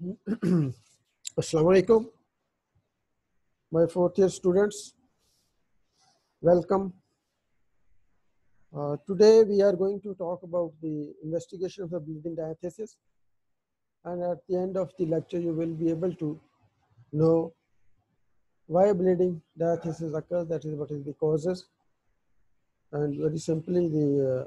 Assalamu alaikum, my fourth year students. Welcome. Today we are going to talk about the investigation of the bleeding diathesis, and at the end of the lecture you will be able to know why bleeding diathesis occurs, that is what is the causes, and very simply the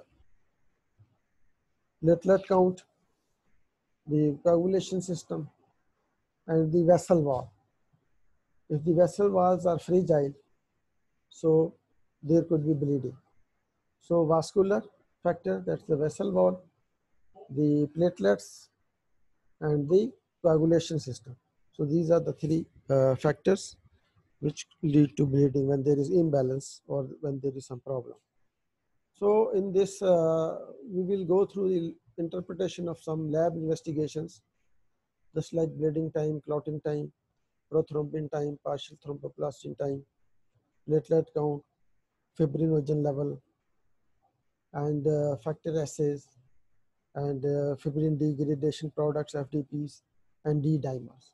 platelet count, the coagulation system, and the vessel wall. If the vessel walls are fragile, so there could be bleeding. So vascular factor, that's the vessel wall, the platelets, and the coagulation system. So these are the three factors which lead to bleeding when there is imbalance or when there is some problem. So in this, we will go through the interpretation of some lab investigations, just like bleeding time, clotting time, prothrombin time, partial thromboplastin time, platelet count, fibrinogen level, and factor assays, and fibrin degradation products, FDPs, and D-dimers.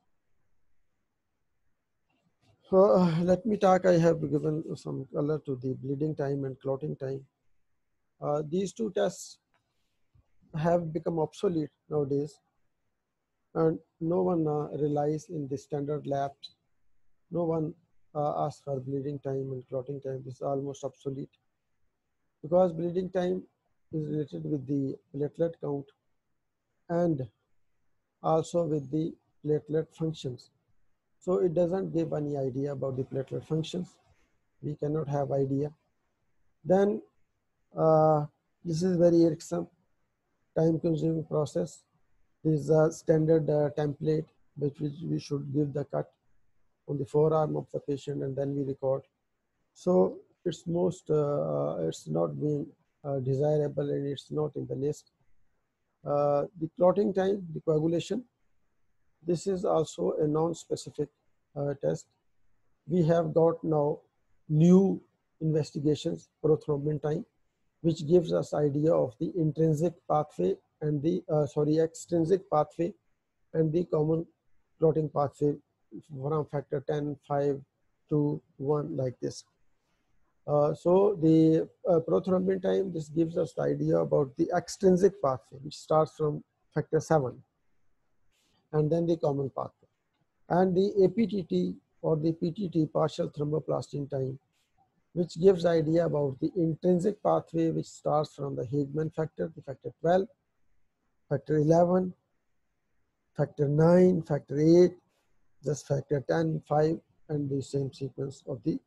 So let me talk. I have given some color to the bleeding time and clotting time. These two tests have become obsolete nowadays, and no one relies in the standard labs. No one asks for bleeding time and clotting time. This is almost obsolete because bleeding time is related with the platelet count and also with the platelet functions. So it doesn't give any idea about the platelet functions. We cannot have idea. Then this is very irksome, time-consuming process. This is a standard template which we should give the cut on the forearm of the patient and then we record. So it's it's not being desirable and it's not in the list. The clotting time, the coagulation, this is also a non-specific test. We have got now new investigations, prothrombin time, which gives us idea of the intrinsic pathway and the extrinsic pathway and the common clotting pathway from factor 10, 5 to 1 like this. So the prothrombin time, this gives us the idea about the extrinsic pathway, which starts from factor 7 and then the common pathway. And the APTT or the PTT, partial thromboplastin time, which gives idea about the intrinsic pathway, which starts from the Hagman factor, the factor 12, factor 11, factor 9, factor 8, just factor 10, 5, and the same sequence of the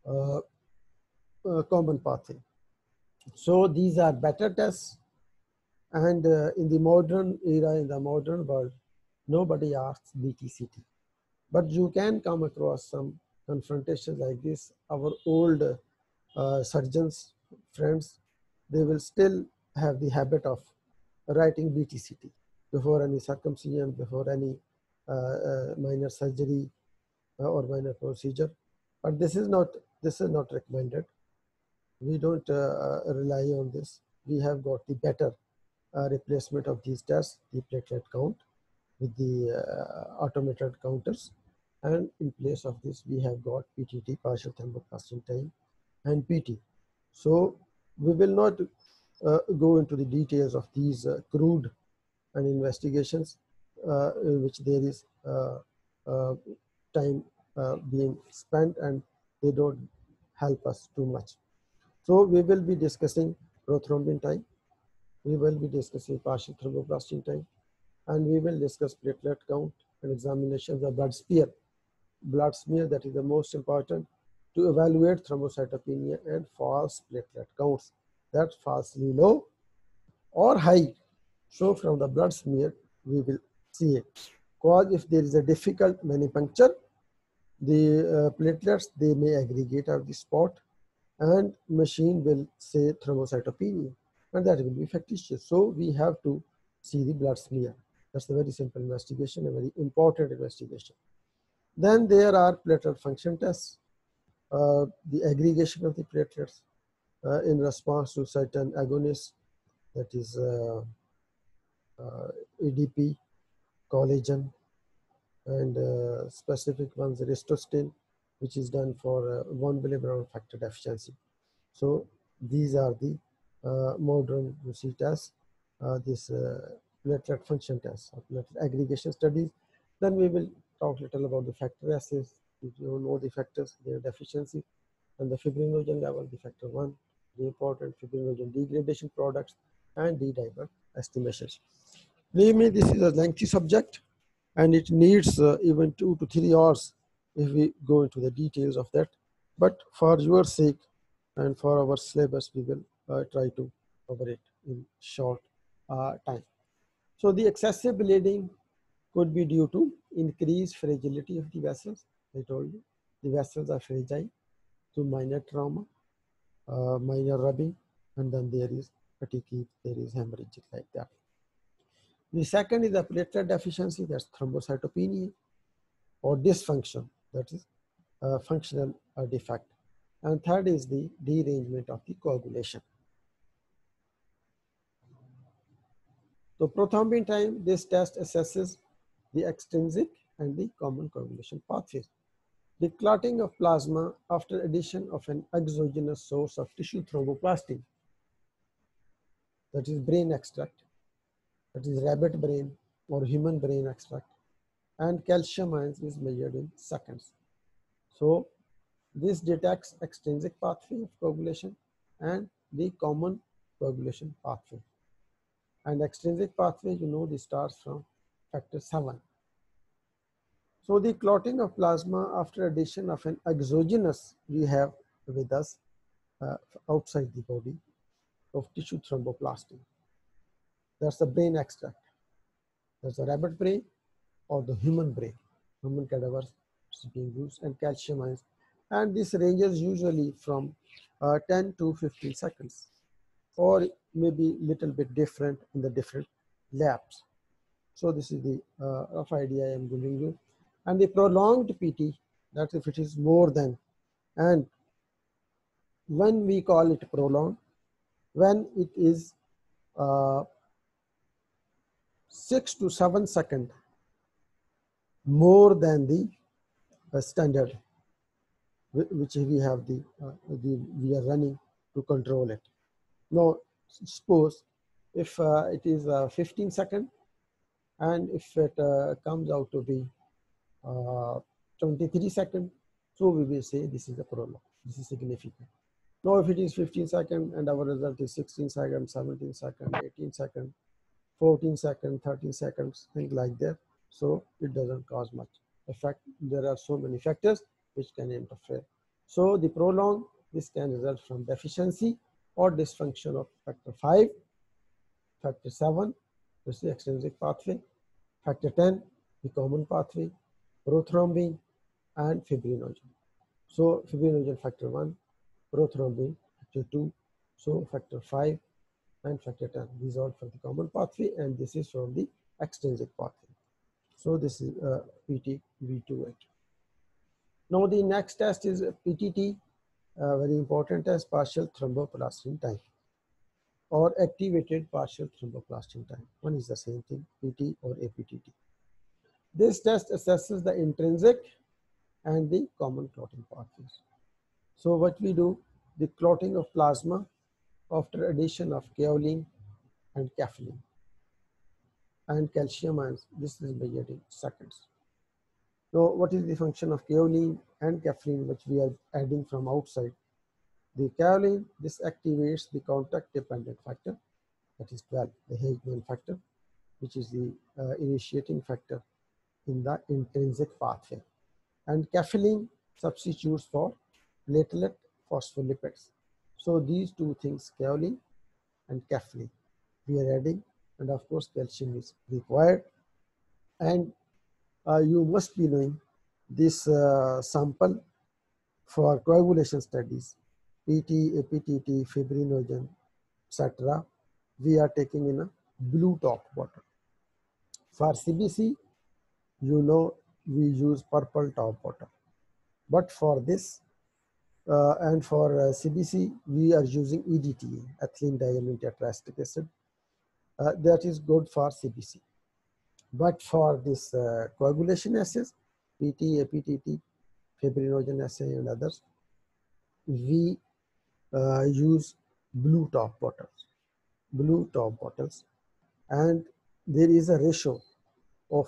common pathway. So these are better tests. And in the modern era, in the modern world, nobody asks BTCT. But you can come across some confrontations like this. Our old surgeons, friends, they will still have the habit of writing BTCT before any circumcision, before any minor surgery or minor procedure. But this is not recommended. We don't rely on this. We have got the better replacement of these tests, the platelet count with the automated counters. And in place of this, we have got PTT, partial thromboplastin time, and PT. So we will not go into the details of these crude and investigations in which there is time being spent and they don't help us too much. So we will be discussing prothrombin time, we will be discussing partial thromboplastin time, and we will discuss platelet count and examination of the blood smear. Blood smear, that is the most important to evaluate thrombocytopenia and false platelet counts, that falsely low or high. So from the blood smear, we will see it. Because if there is a difficult manipuncture, the platelets, they may aggregate at the spot and machine will say thrombocytopenia, and that will be factitious. So we have to see the blood smear. That's a very simple investigation, a very important investigation. Then there are platelet function tests, the aggregation of the platelets in response to certain agonists, that is ADP, collagen, and specific ones, Ristostin, which is done for von Willebrand factor deficiency. So these are the modern UC tests, this platelet function tests, or platelet aggregation studies. Then we will talk a little about the factor assays. You know the factors, their deficiency, and the fibrinogen level, the factor 1, the important fibrinogen degradation products, and D-dimer estimations. Believe me, this is a lengthy subject, and it needs even 2 to 3 hours if we go into the details of that. But for your sake and for our syllabus, we will try to cover it in short time. So the excessive bleeding could be due to increased fragility of the vessels. I told you the vessels are fragile to minor trauma, minor rubbing, and then there is fatigue, there is hemorrhage like that. The second is the platelet deficiency, that's thrombocytopenia, or dysfunction, that is functional defect. And third is the derangement of the coagulation. So prothrombin time, this test assesses the extrinsic and the common coagulation pathways. The clotting of plasma after addition of an exogenous source of tissue thromboplastin, that is brain extract, that is rabbit brain or human brain extract, and calcium ions is measured in seconds. So this detects extrinsic pathway of coagulation and the common coagulation pathway. And extrinsic pathway, you know, this starts from factor 7. So the clotting of plasma after addition of an exogenous we have with us outside the body of tissue thromboplastin. That's the brain extract. That's the rabbit brain or the human brain. Human cadavers is being used, and calcium ions. And this ranges usually from 10 to 15 seconds, or maybe little bit different in the different labs. So this is the rough idea I am giving you. And the prolonged PT, that's if it is more than, and when we call it prolonged, when it is 6 to 7 seconds more than the standard which we have we are running to control it. Now suppose if it is 15 seconds, and if it comes out to be 23 seconds, so we will say this is a prolong, this is significant. Now if it is 15 seconds and our result is 16 seconds, 17 seconds, 18 seconds, 14 seconds, 13 seconds, things like that, so it doesn't cause much effect. There are so many factors which can interfere. So the prolong, this can result from deficiency or dysfunction of factor 5, factor 7, this is the extrinsic pathway, factor 10, the common pathway, prothrombin, and fibrinogen. So fibrinogen factor 1, prothrombin factor 2, so factor 5 and factor 10. These are for the common pathway, and this is from the extrinsic pathway. So this is PT V28. Now the next test is PTT, very important test, partial thromboplastin time or activated partial thromboplastin time. One is the same thing, PT or APTT. This test assesses the intrinsic and the common clotting pathways. So what we do, the clotting of plasma after addition of kaolin and caffeine and calcium ions, this is measured in seconds. So what is the function of kaolin and caffeine which we are adding from outside? The kaolin, this activates the contact dependent factor, that is 12, the Hageman factor, which is the initiating factor in the intrinsic pathway. And caffeine substitutes for platelet phospholipids. So these two things, kaolin and caffeine, we are adding, and of course calcium is required. And you must be knowing this sample for coagulation studies, PT, APTT, fibrinogen, etc. We are taking in a blue top bottle. For CBC, you know, we use purple top bottle. But for this and for CBC, we are using EDTA, ethylene diamine tetraestic acid. That is good for CBC. But for this coagulation assays, PT, APTT, fibrinogen assay and others, we use blue top bottles, and there is a ratio of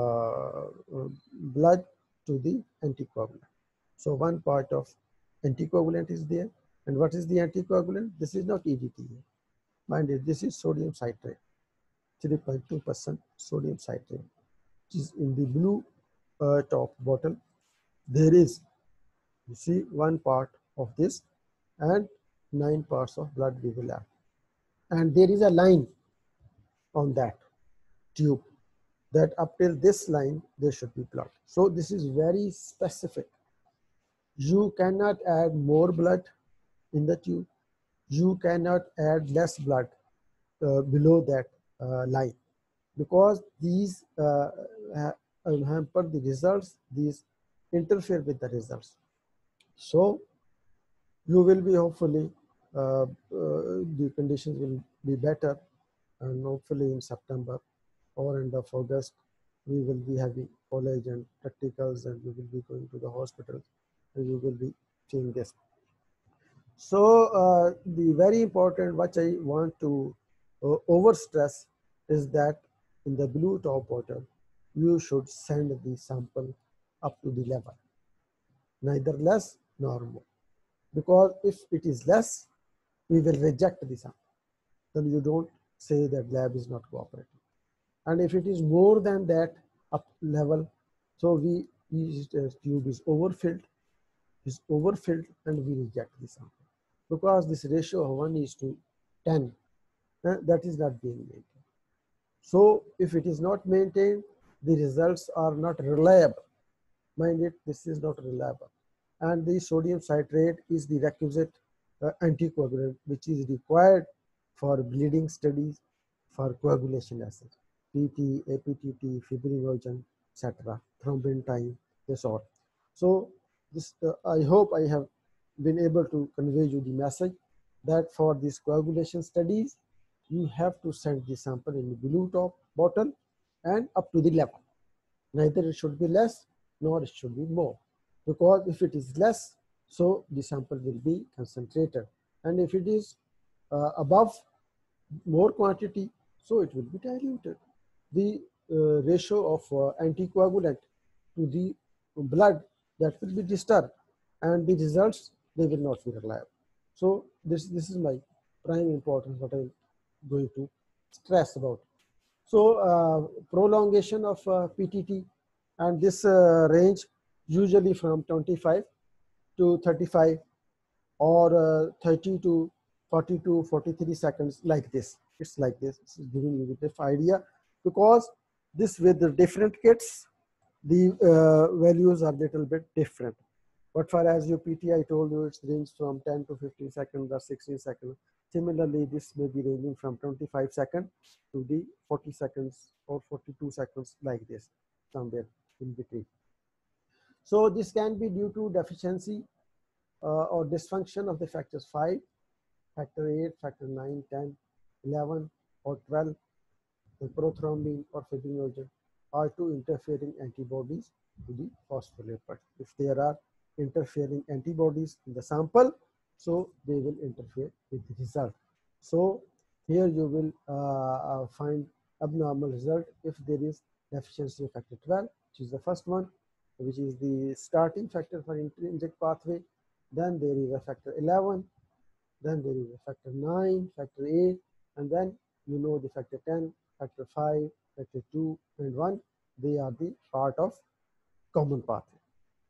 blood to the anticoagulant. So one part of anticoagulant is there. And what is the anticoagulant? This is not EDTA. Mind it, this is sodium citrate, 3.2% sodium citrate, which is in the blue top bottle. There is, you see, one part of this and 9 parts of blood we will have. And there is a line on that tube that up till this line there should be blood. So this is very specific. You cannot add more blood in the tube. You cannot add less blood below that line, because these hamper the results, these interfere with the results. So you will be hopefully, the conditions will be better, and hopefully in September or end of August, we will be having college and practicals, and we will be going to the hospitals, and you will be seeing this. So the very important, what I want to over stress is that in the blue top bottle, you should send the sample up to the level, neither less nor more. Because if it is less, we will reject the sample. Then you don't say that lab is not cooperating. And if it is more than that up level, so tube is overfilled, and we reject the sample, because this ratio of 1:10, that is not being maintained. So if it is not maintained, the results are not reliable. Mind it, this is not reliable. And the sodium citrate is the requisite anticoagulant which is required for bleeding studies, for coagulation assays, PT, APTT, fibrinogen, etc., thrombin time, this all. So this, I hope I have been able to convey you the message that for these coagulation studies, you have to send the sample in the blue top bottle and up to the level. Neither it should be less nor it should be more, because if it is less, so the sample will be concentrated, and if it is above more quantity, so it will be diluted. The ratio of anticoagulant to the blood, that will be disturbed, and the results, they will not be reliable. So this is my prime importance, what I'm going to stress about. So prolongation of PTT, and this range usually from 25 to 35 or 30 to 42, 43 seconds, like this. It's like this. This is giving you the idea, because this with the different kits, the values are little bit different. But for as your PT, I told you it's range from 10 to 15 seconds or 16 seconds. Similarly, this may be ranging from 25 seconds to the 40 seconds or 42 seconds, like this, somewhere in between. So this can be due to deficiency or dysfunction of the factors 5, factor 8, factor 9, 10, 11, or 12, the prothrombin or fibrinogen, or to interfering antibodies to the phospholipid. If there are interfering antibodies in the sample, so they will interfere with the result. So here you will find abnormal result if there is deficiency of factor 12, which is the first one, which is the starting factor for intrinsic pathway. Then there is a factor 11, then there is a factor 9, factor 8, and then you know the factor 10, factor 5, factor 2, and 1. They are the part of common pathway.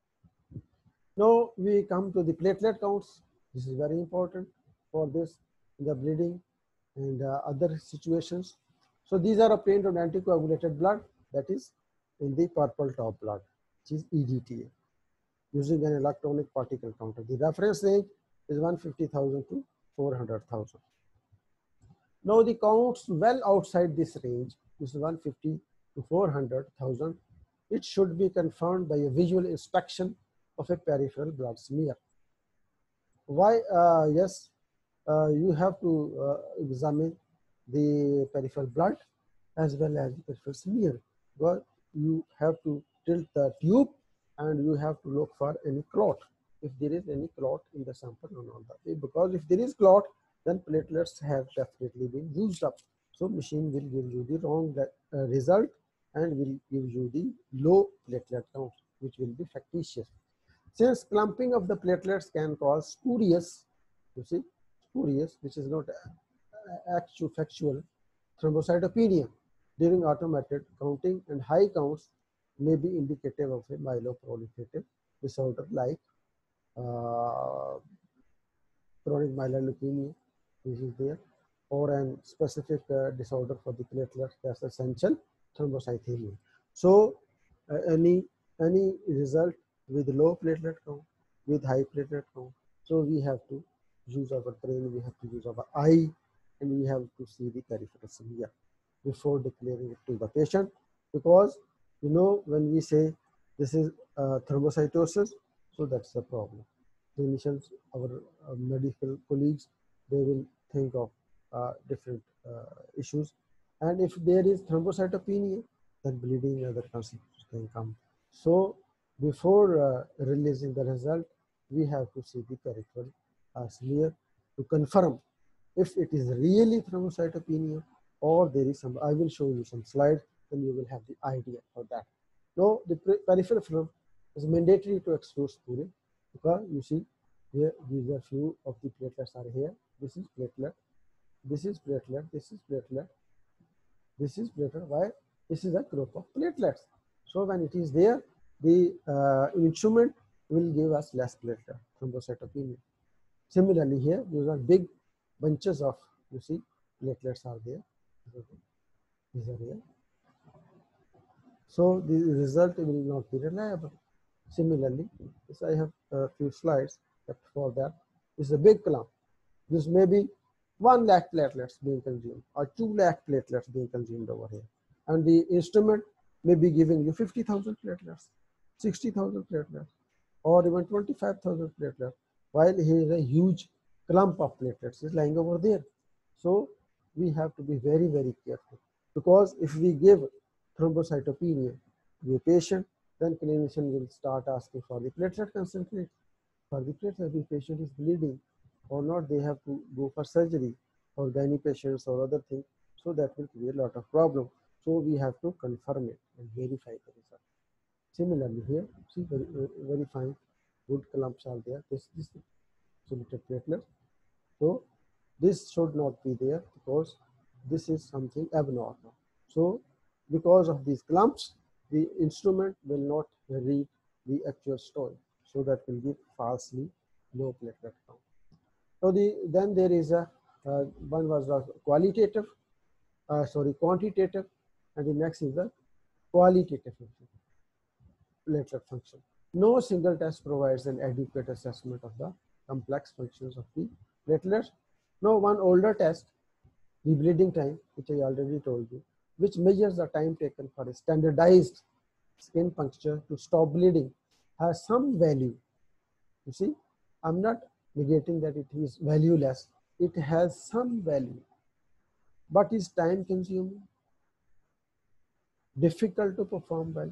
Now we come to the platelet counts. This is very important for this, the bleeding and other situations. So these are obtained on anticoagulated blood, that is in the purple top blood, which is EDTA, using an electronic particle counter. The reference range is 150,000 to 400,000. Now the counts well outside this range, this is 150 to 400,000. It should be confirmed by a visual inspection of a peripheral blood smear. Why? Yes, you have to examine the peripheral blood as well as the peripheral smear, because you have to tilt the tube and you have to look for any clot, if there is any clot in the sample or not. Because if there is clot, then platelets have definitely been used up. So machine will give you the wrong result and will give you the low platelet count, which will be factitious. Since clumping of the platelets can cause spurious, you see, spurious, which is not actual factual thrombocytopenia during automated counting, and high counts may be indicative of a myeloproliferative disorder like chronic myeloid leukemia, which is there, or an specific disorder for the platelets, that's essential thrombocythemia. So any result with low platelet count, with high platelet count, so we have to use our brain, we have to use our eye, and we have to see the peripheral before declaring it to the patient, because when we say this is thrombocytosis, so that's the problem. Clinicians, our medical colleagues, they will think of different issues, and if there is thrombocytopenia, then bleeding and other consequences can come. So before releasing the result, we have to see the peripheral smear to confirm if it is really thrombocytopenia or there is some. I will show you some slides, then you will have the idea for that. Now the peripheral film is mandatory to exclude spurin, because you see here these are few of the platelets are here. This is platelet, this is platelet, this is platelet, this is platelet. Why? This is a group of platelets. So when it is there, the instrument will give us less platelet, thrombocytopenia. Similarly here, these are big bunches of, you see, platelets are there. These are here. So the result will not be reliable. Similarly, this I have a few slides kept for that. This is a big clump. This may be 1 lakh platelets being consumed or 2 lakh platelets being consumed over here. And the instrument may be giving you 50,000 platelets, 60,000 platelets, or even 25,000 platelets, while here is a huge clump of platelets is lying over there. So we have to be very, very careful, because if we give thrombocytopenia to a patient, then clinician will start asking for the platelet concentrate. For the platelet, the patient is bleeding or not, they have to go for surgery or gynae patients or other things. So that will create a lot of problem. So we have to confirm it and verify the result. Similarly here, see very fine good clumps are there. This is isolated platelet. So this should not be there, because this is something abnormal. So because of these clumps, the instrument will not read the actual story. So that will give falsely low platelet count. So then there is a one was the quantitative, and the next is the qualitative platelet function. No single test provides an adequate assessment of the complex functions of the platelets. No one older test, the bleeding time, which I already told you, which measures the time taken for a standardized skin puncture to stop bleeding, has some value. You see, I'm not negating that it is valueless. It has some value, but is time consuming, difficult to perform well.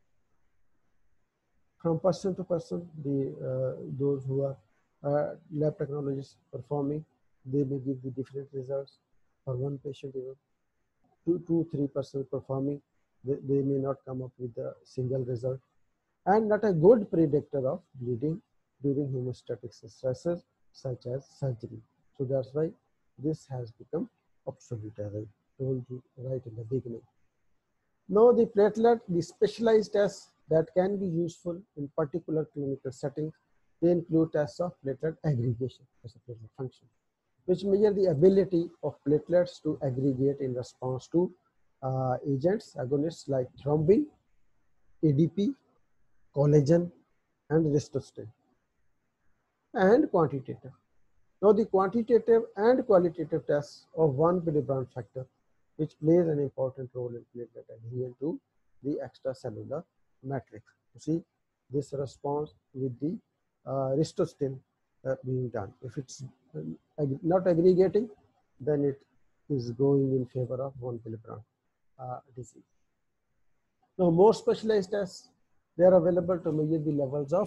From person to person, those who are lab technologists performing, they may give the different results. For one patient, even 3% performing, they may not come up with a single result, and not a good predictor of bleeding during hemostatic stresses such as surgery. So that's why this has become obsolete, as I told you right in the beginning. Now the platelet, the specialized tests that can be useful in particular clinical settings, they include tests of platelet aggregation as a platelet function, which measure the ability of platelets to aggregate in response to agents, agonists like thrombin, ADP, collagen, and restostin. And quantitative. Now the quantitative and qualitative tests of von Willebrand factor, which plays an important role in platelet adhesion to the extracellular matrix. You see this response with the restostin being done. If it's not aggregating, then it is going in favor of von Willebrand disease. Now, more specialized tests, they are available to measure the levels of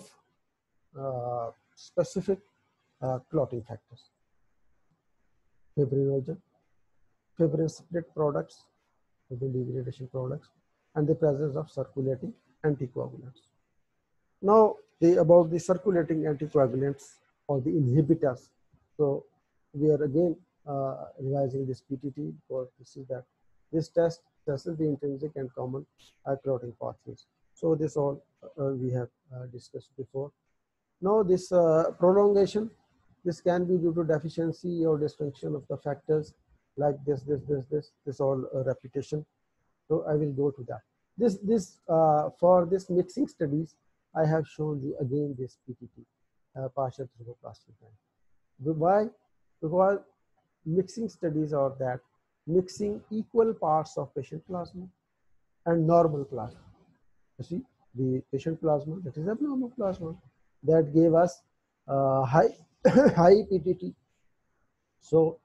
specific clotting factors, fibrinogen, fibrin split products, fibrin degradation products, and the presence of circulating anticoagulants. Now, about the circulating anticoagulants or the inhibitors. So, we are again revising this PTT for to see that this test assesses the intrinsic and common clotting pathways. So, this all we have discussed before. Now, this prolongation, this can be due to deficiency or dysfunction of the factors like this all repetition. So I will go to that. For this mixing studies, I have shown you again this PTT, partial thromboplastin time. Why? Because mixing studies are that mixing equal parts of patient plasma and normal plasma. You see, the patient plasma, that is abnormal plasma, that gave us high high PTT. So,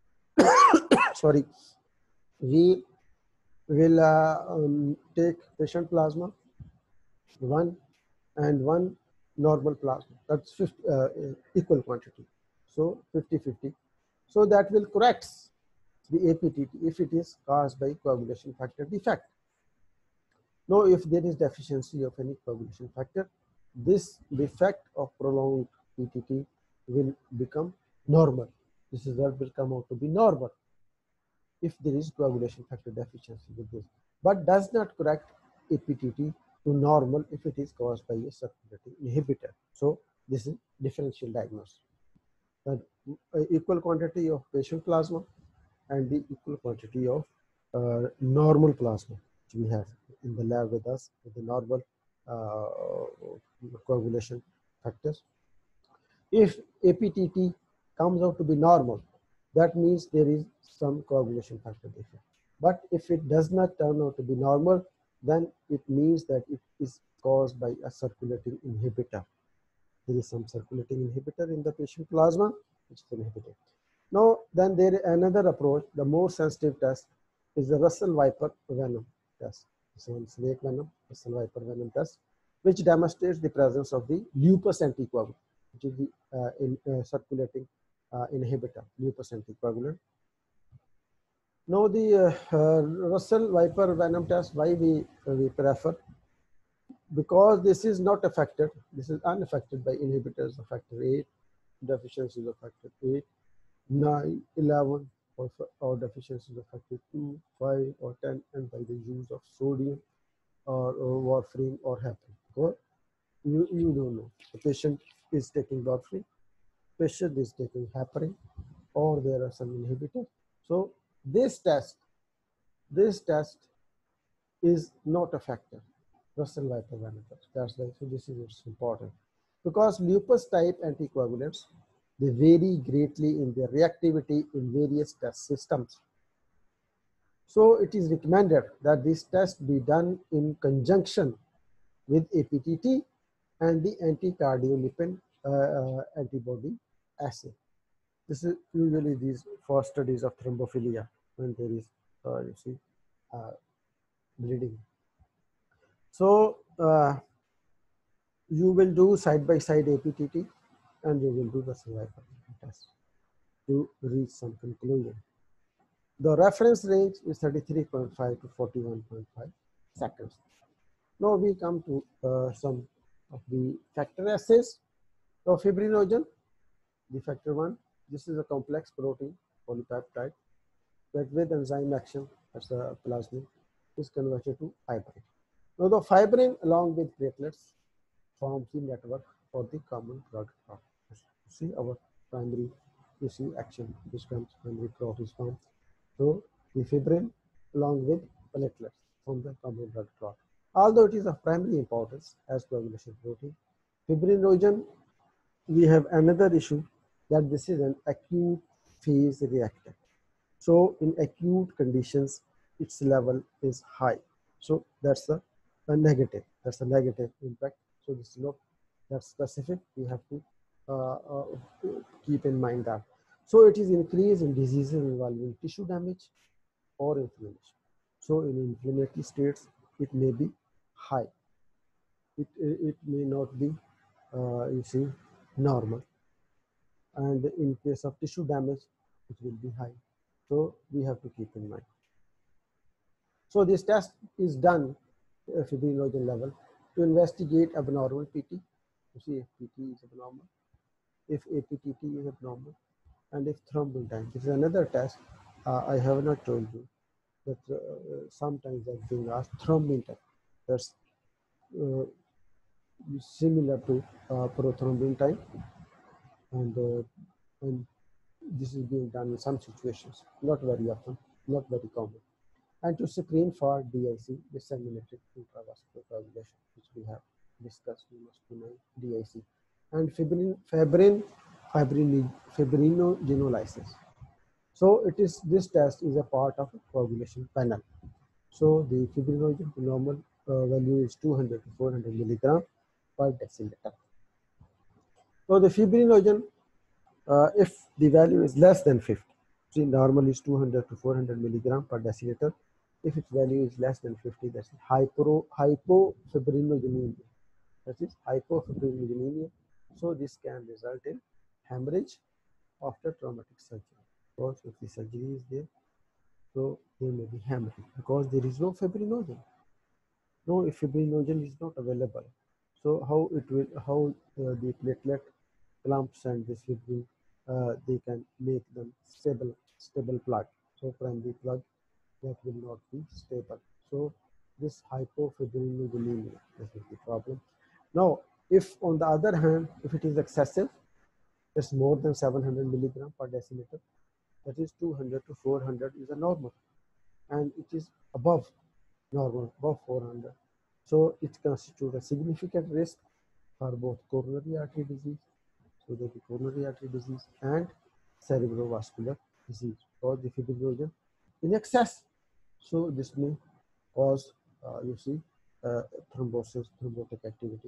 sorry, we will take patient plasma, one and one normal plasma. That's 50, equal quantity. So 50-50. So that will correct the APTT if it is caused by coagulation factor defect. Now, if there is deficiency of any coagulation factor, this defect of prolonged PTT will become normal. This result will come out to be normal if there is coagulation factor deficiency with this, but does not correct APTT to normal if it is caused by a circulating inhibitor. So this is differential diagnosis. The equal quantity of patient plasma and the equal quantity of normal plasma which we have in the lab with us with the normal coagulation factors. If APTT comes out to be normal, that means there is some coagulation factor defect. But if it does not turn out to be normal, then it means that it is caused by a circulating inhibitor. There is some circulating inhibitor in the patient plasma, which is inhibited. Now, then there is another approach, the more sensitive test is the Russell Viper venom test. This one snake venom, Russell Viper venom test, which demonstrates the presence of the lupus anticoagulant, which is the circulating inhibitor, lupus anticoagulant. Now, the Russell Viper venom test, why we prefer? Because this is not affected, this is unaffected by inhibitors of factor 8, deficiencies of factor 8, 9, 11, or deficiencies of factor 2, 5, or 10, and by the use of sodium or warfarin or heparin. Or you don't know. The patient is taking warfarin, patient is taking heparin, or there are some inhibitors. So this test is not a factor. Russell Viper venom test. That's why. So this is important because lupus type anticoagulants, they vary greatly in their reactivity in various test systems. So it is recommended that this test be done in conjunction with APTT and the anticardiolipin antibody assay. This is usually these for studies of thrombophilia when there is, you see, bleeding. So you will do side-by-side APTT and you will do the survival test to reach some conclusion. The reference range is 33.5 to 41.5 seconds. Now we come to some of the factor assays. So fibrinogen, the factor 1, this is a complex protein polypeptide that with enzyme action as a plasmid is converted to fibrin. Now the fibrin along with platelets forms the network for the common blood clot. See our primary tissue action, which comes primary clot is formed. So the fibrin along with platelets form the common blood clot. Although it is of primary importance as coagulation protein, fibrinogen, we have another issue that this is an acute phase reactant. So in acute conditions, its level is high. So that's a negative. That's a negative impact. So this is not that specific. We have to keep in mind that. So it is increase in diseases involving tissue damage or inflammation. So in inflammatory states, it may be high. It may not be, you see, normal. And in case of tissue damage, it will be high. So we have to keep in mind. So this test is done at fibrinogen level to investigate abnormal PT. You see if PT is abnormal, if APTT is abnormal, and if thrombin time. This is another test I have not told you that sometimes that's being asked thrombin time. That's uh, similar to prothrombin time, and this is being done in some situations, not very often, not very common. And to screen for DIC, disseminated intravascular coagulation, which we have discussed, you must know DIC, and fibrinogenolysis. So this test is a part of a coagulation panel. So the fibrinogen normal value is 200 to 400 milligram per deciliter. So the fibrinogen, if the value is less than 50, see normal is 200 to 400 milligram per deciliter. If its value is less than 50, that's hypofibrinogenemia. That is hypofibrinogenemia. So this can result in hemorrhage after traumatic surgery. Because if the surgery is there, so there may be hemorrhage because there is no fibrinogen. No, if fibrinogen is not available, so how the platelet clumps and this fibrin, they can make them stable plug. So primary plug that will not be stable. So this hypofibrinogenemia, this is the problem. Now, if on the other hand, if it is excessive, it's more than 700 milligram per deciliter, that is 200 to 400 is a normal, and it is above normal, above 400. So it constitutes a significant risk for both coronary artery disease, so the coronary artery disease, and cerebrovascular disease, or the fibrinogen in excess. So this may cause, you see, thrombosis, thrombotic activity.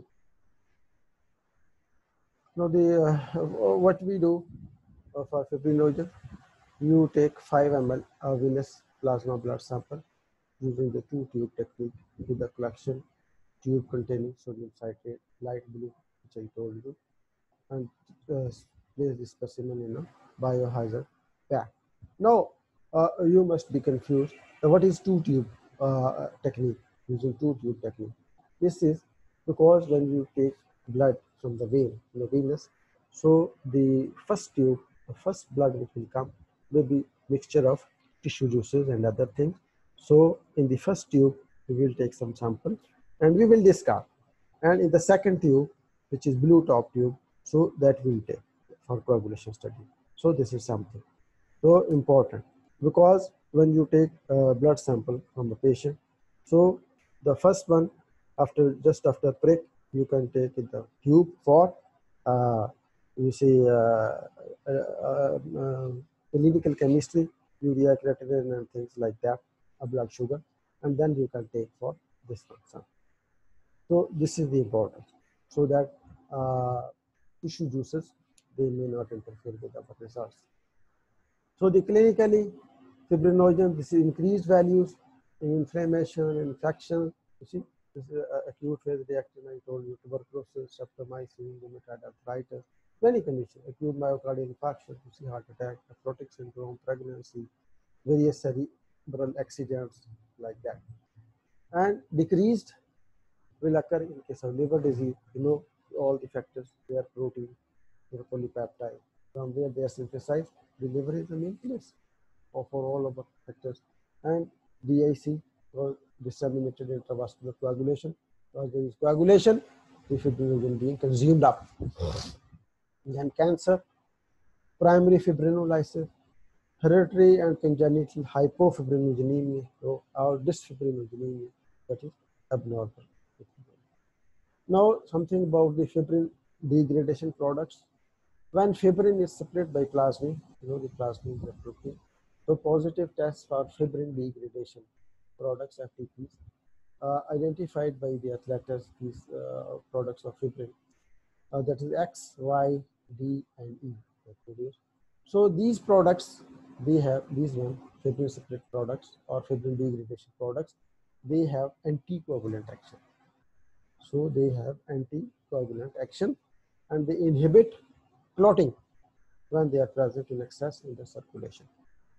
Now, what we do for fibrinogen, you take 5 ml venous plasma blood sample using the 2-tube technique with the collection tube containing sodium citrate, light blue, which I told you, and place the specimen in a biohazard pack. Now, you must be confused. What is 2-tube technique? Using 2-tube technique. This is because when you take blood from the vein, the venous, so the first tube, the first blood which will come, will be mixture of tissue juices and other things. So in the first tube, we will take some sample and we will discard. And in the second tube, which is blue top tube, so that we will take for coagulation study. So this is something so important, because when you take a blood sample from a patient, so the first one, just after prick, you can take in the tube for you see clinical chemistry, urea, creatinine, and things like that, a blood sugar, and then you can take for this one. So this is the importance, so that tissue juices, they may not interfere with our results. So the clinically fibrinogen, this is increased values in inflammation, infection. You see, this is acute phase reaction. I told you, tuberculosis, streptomycin, rheumatoid arthritis, many conditions, acute myocardial infarction, you see, heart attack, nephrotic syndrome, pregnancy, various cerebral accidents like that. And decreased will occur in case of liver disease. You know all the factors, their protein, their polypeptide, from where they are synthesized. The liver is the main place for all of the factors. And DIC, or disseminated intravascular coagulation, because there is coagulation, the fibrinogen being consumed up. Then cancer, primary fibrinolysis, hereditary and congenital hypofibrinogenemia, or dysfibrinogenemia, that is abnormal. Now, something about the fibrin degradation products. When fibrin is separated by plasmin, the plasmin is a protein. So positive tests for fibrin degradation products, FDPs, identified by the athletes, these products of fibrin, that is X, Y, D, and E that produce. So these products, they have these fibrin separate products or fibrin degradation products, they have anticoagulant action. So they have anticoagulant action and they inhibit clotting when they are present in excess in the circulation.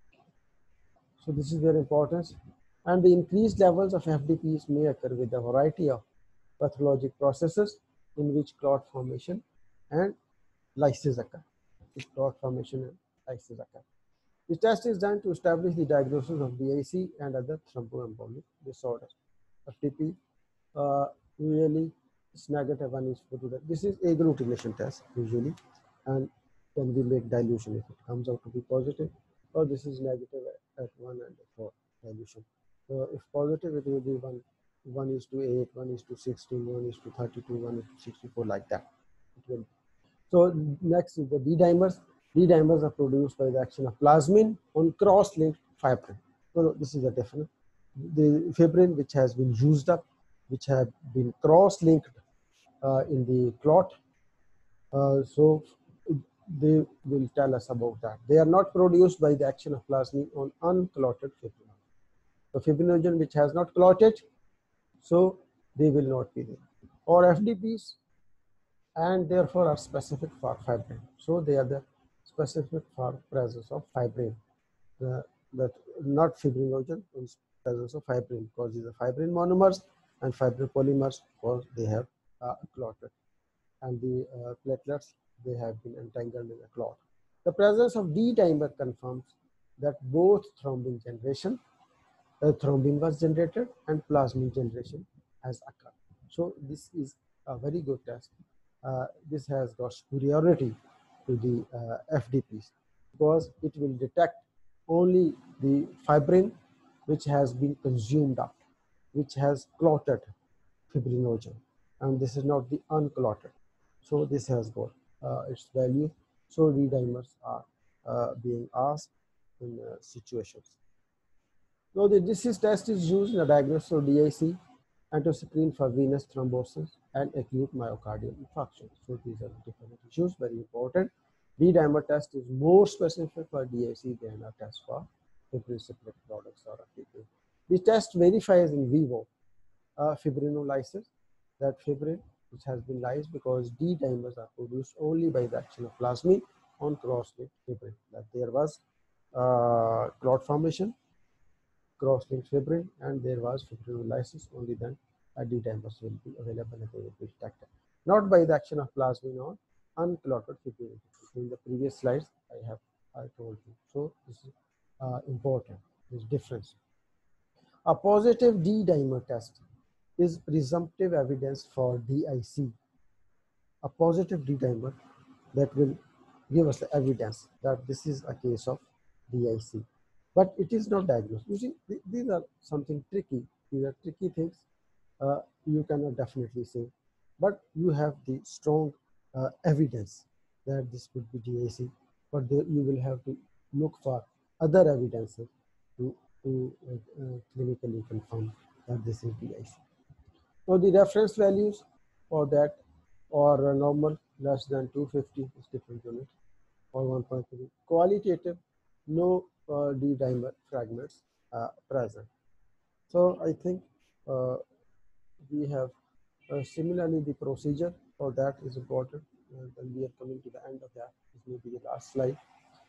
So this is their importance. And the increased levels of FDPs may occur with a variety of pathologic processes in which clot formation and lysis occur. Clot formation and lysis occur. The test is done to establish the diagnosis of DIC and other thromboembolic disorders. FTP usually is negative one is put. This is agglutination test usually, and then we make dilution if it comes out to be positive, or this is negative at 1 and 4 dilution. So if positive, it will be 1 is to 8, 1 is to 16, 1 is to 32, 1 is to 64, like that. It will. So next is the D-dimers. D-dimers are produced by the action of plasmin on cross-linked fibrin. So this is the difference. The fibrin which has been used up, which have been cross-linked in the clot. So they will tell us about that. They are not produced by the action of plasmin on unclotted fibrinogen. The fibrinogen which has not clotted, so they will not be there. Or FDPs, and therefore are specific for fibrin. So they are the specific for presence of fibrin. That not fibrinogen, in presence of fibrin, because these are fibrin monomers and fibrin polymers, because they have clotted, and the platelets, they have been entangled in a clot. The presence of D-dimer confirms that both thrombin generation, thrombin was generated and plasmin generation has occurred. So this is a very good test. This has got superiority to the FDPs because it will detect only the fibrin which has been consumed up, which has clotted fibrinogen, and this is not the unclotted. So this has got its value. So D-dimers are being asked in situations. So the disease test is used in a diagnosis of DIC and to screen for venous thrombosis and acute myocardial infarction. So these are different issues, very important. D-dimer test is more specific for DIC than a test for fibrinolytic products or FTP. The test verifies in vivo fibrinolysis, that fibrin which has been lysed, because D-dimers are produced only by the action of plasmin on cross-linked fibrin. That there was clot formation, cross-linked fibrin, and there was fibrinolysis. Only then D-dimers will be available and they will be detected. Not by the action of plasmin on unclotted fibrin. In the previous slides, I told you. So this is important. This difference. A positive D-dimer test is presumptive evidence for DIC. A positive D-dimer that will give us the evidence that this is a case of DIC. But it is not diagnosed. You see, these are something tricky. These are tricky things. You cannot definitely say, but you have the strong evidence that this could be DIC. But you will have to look for other evidences to clinically confirm that this is DIC. Now the reference values for that are normal less than 250 is different unit, or 1.3. Qualitative, no D-dimer fragments present. So I think we have similarly the procedure for that is important, and we are coming to the end of that. This may be the last slide.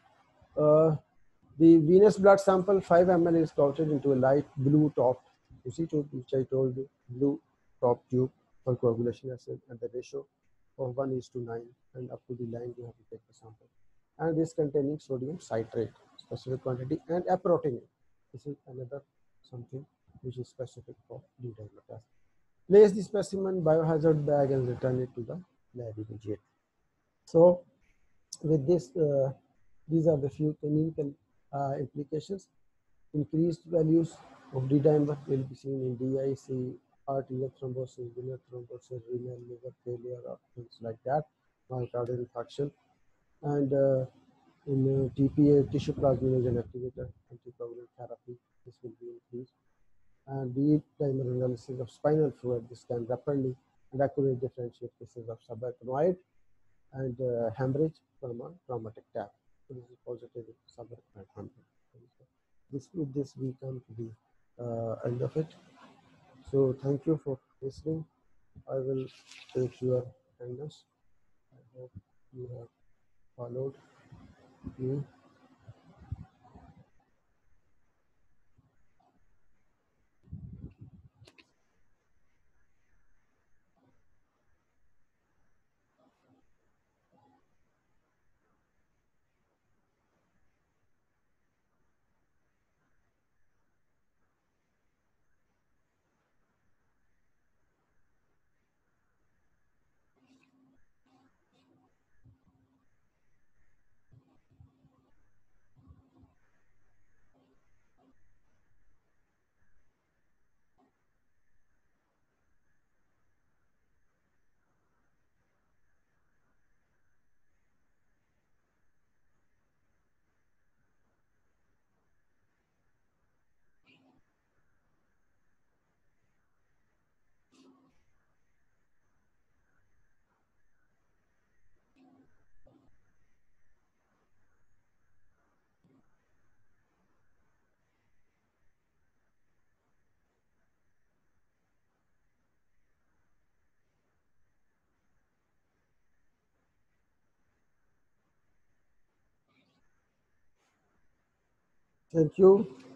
The venous blood sample 5 ml is clotted into a light blue top. You see, which I told you, blue top tube for coagulation acid, and the ratio of 1:9, and up to the line you have to take the sample. And this containing sodium citrate, specific quantity, and aprotinate. This is another something which is specific for D-dimer test. Place the specimen biohazard bag and return it to the lab immediately. So with this, these are the few clinical implications. Increased values of D-dimer will be seen in DIC, arterial thrombosis, venous thrombosis, renal, liver failure, or things like that, myocardial infarction, and in TPA, tissue plasminogen activator, anticoagulant therapy, this will be increased. And D-dimer analysis of spinal fluid, this can rapidly and accurately differentiate cases of subarachnoid and hemorrhage from a traumatic tap. So this is positive subarachnoid hemorrhage. With this we come to the end of it. So thank you for listening. I will take your attendance. I hope you have followed me. Thank you.